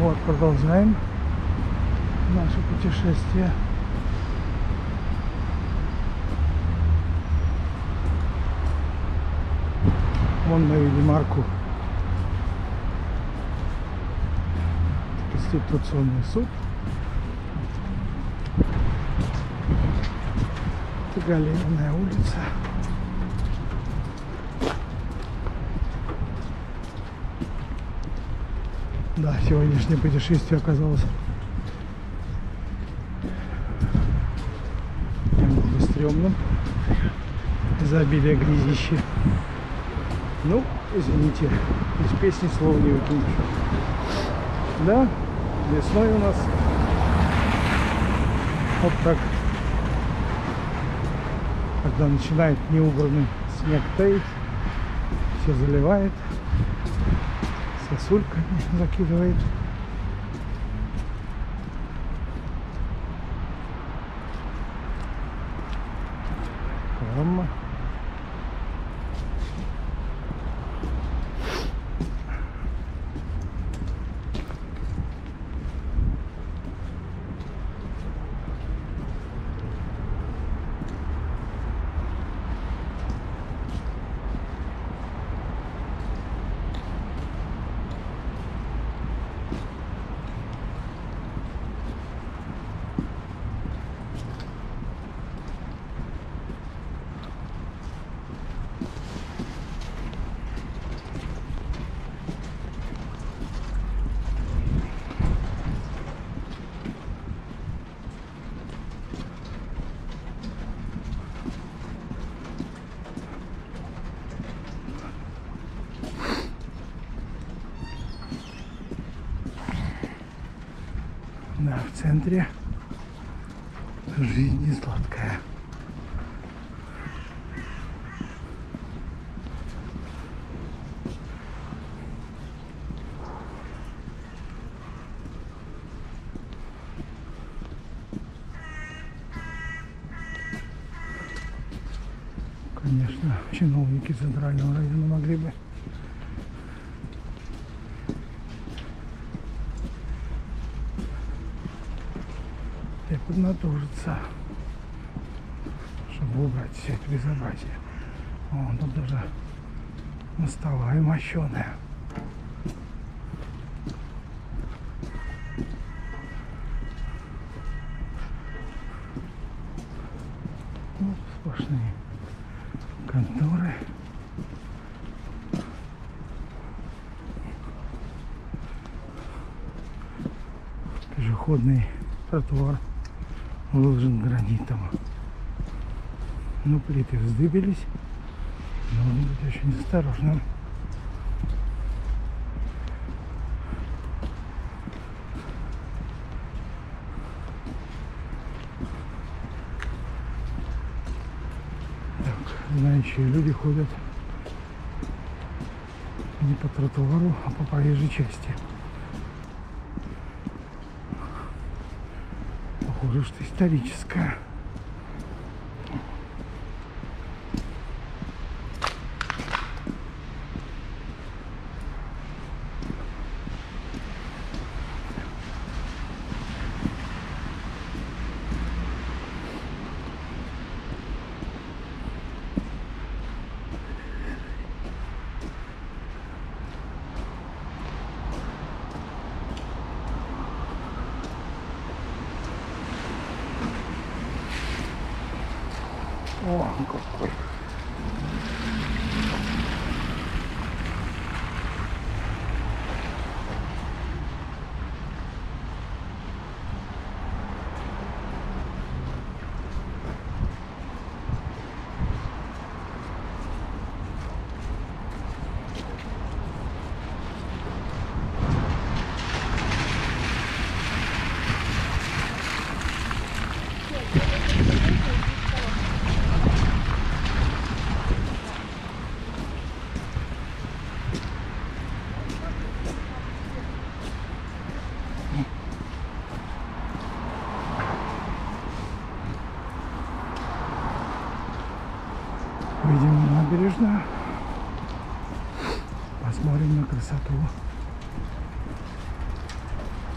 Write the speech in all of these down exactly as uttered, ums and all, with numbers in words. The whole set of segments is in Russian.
Вот, продолжаем наше путешествие. Вон мы видим арку. Конституционный суд. Это Галерная улица. Да, сегодняшнее путешествие оказалось немного стрёмным из-за обилия грязищи. Ну, извините, из песни слов не выкинешь. Да, весной у нас вот так, когда начинает неубранный снег таять, все заливает, сосульками закидывает. Прямо. Да, в центре жизнь не сладкая. Конечно, чиновники Центрального района могли бы поднатужиться, чтобы убрать все это безобразие. О, тут даже мостовая мощеная. Ну, сплошные конторы. Пешеходный тротуар выложен гранитом. Ну, плиты вздыбились. Нужно быть очень осторожным. Так, знающие люди ходят не по тротуару, а по проезжей части. Похоже, что историческая. О, какой! Видим набережную. Посмотрим на красоту.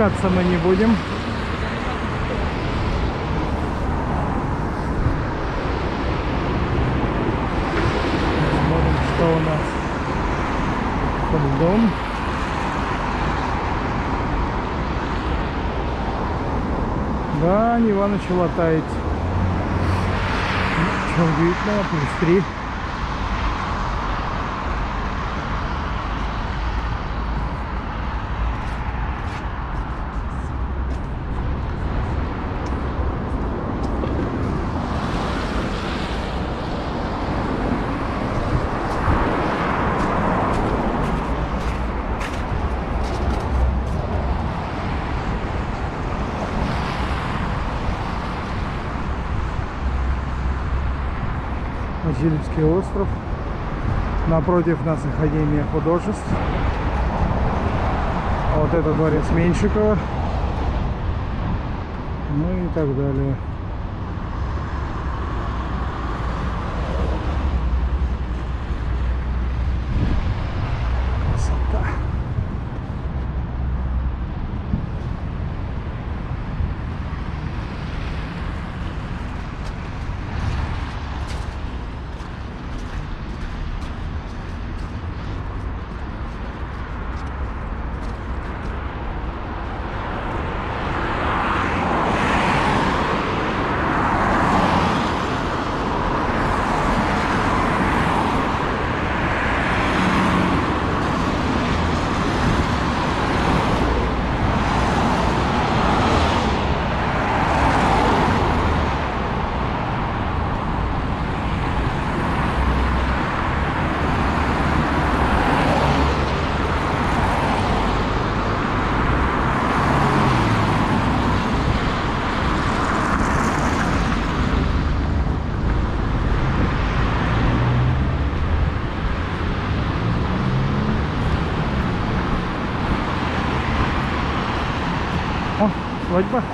спускаться мы не будем. Смотрим, что у нас под льдом. Да, Нева начала таять. Ничего удивительного, плюс три. Васильевский остров. Напротив нас Академия художеств. А вот это дворец Меньшикова. Ну и так далее. Красота. О, свадьба.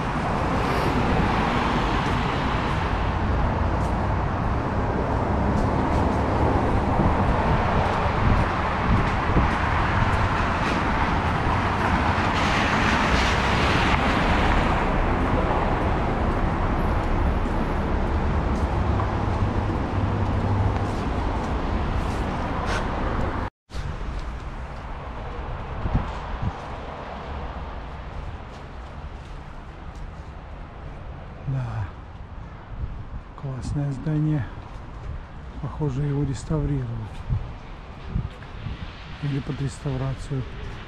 Да, классное здание. Похоже, его реставрируют. Или под реставрацию.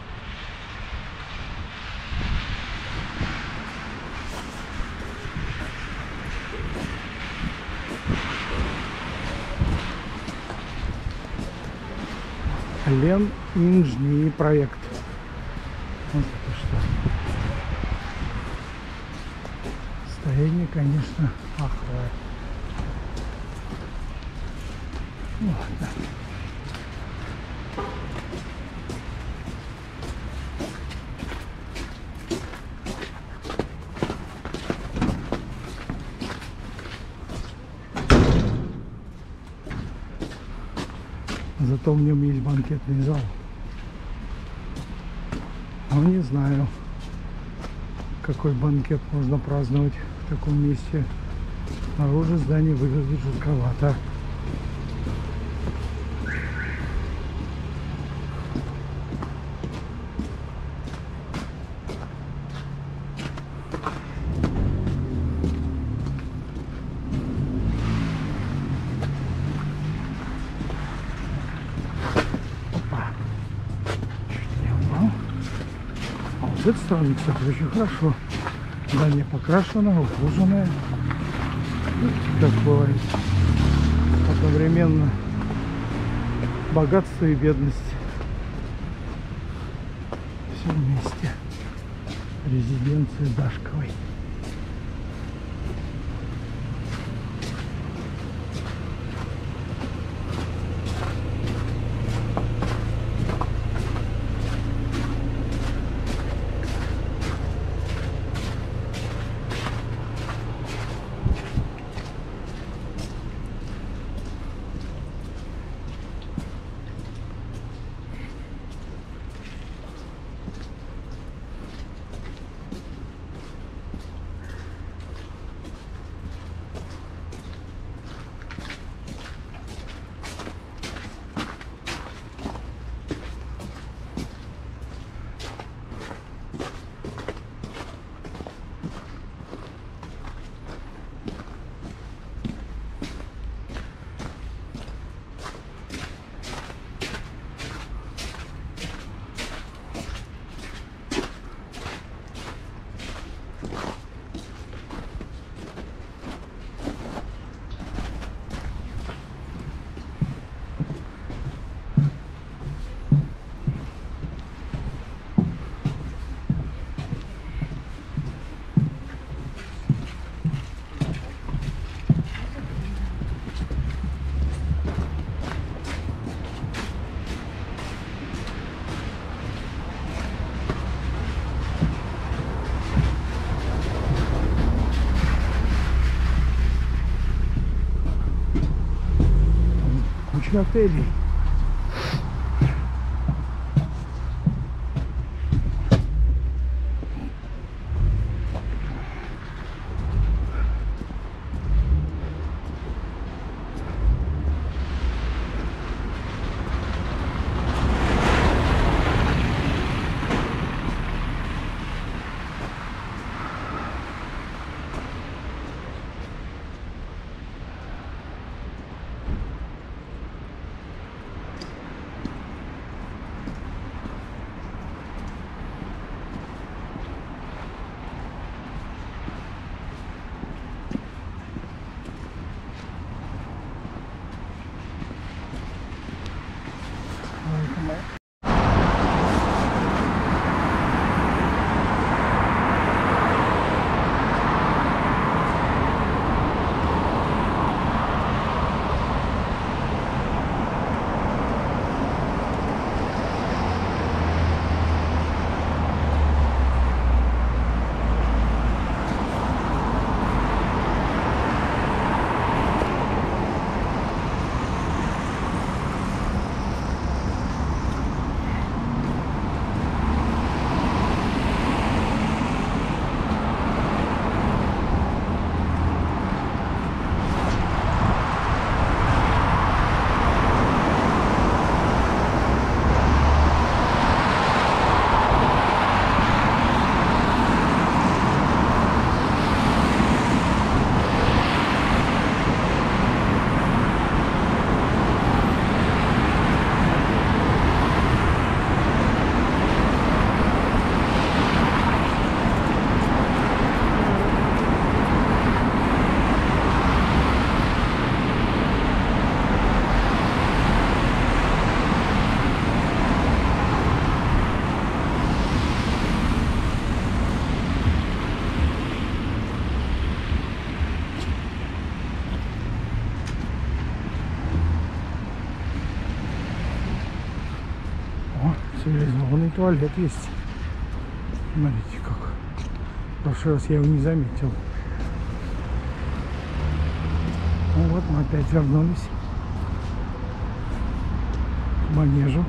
Лен Инжни проект. Вот это что. Состояние, конечно, аховое. Вот. Зато в нем есть банкетный зал. Но не знаю, какой банкет можно праздновать в таком месте. Снаружи здание выглядит жутковато. С этой стороны, кстати, очень хорошо. Здание покрашено, ухоженное. Как бывает. Одновременно богатство и бедность. Все вместе. Резиденция Дашковой. куча отелей. Цивилизованный туалет есть. Смотрите как. В прошлый раз я его не заметил. Ну вот мы опять вернулись к манежу.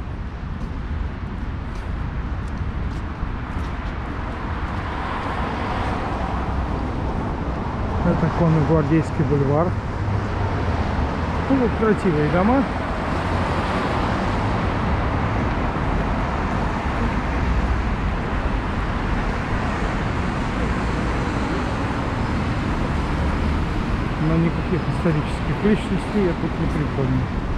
Это Конно-Гвардейский бульвар. Ну вот красивые дома. Но никаких исторических личностей я тут не припомню.